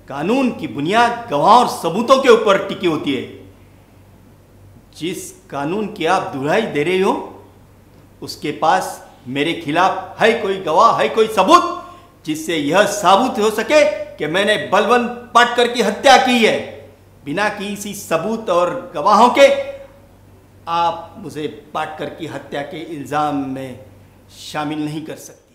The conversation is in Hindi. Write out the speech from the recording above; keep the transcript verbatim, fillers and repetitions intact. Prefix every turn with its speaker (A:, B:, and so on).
A: कानून की बुनियाद गवाह और सबूतों के ऊपर टिकी होती है। जिस कानून की आप दुहाई दे रहे हो उसके पास मेरे खिलाफ है कोई गवाह, है कोई सबूत जिससे यह साबित हो सके कि मैंने बलवंत पाटकर की हत्या की है? बिना किसी सबूत और गवाहों के आप मुझे पाटकर की हत्या के इल्जाम में शामिल नहीं कर सकते।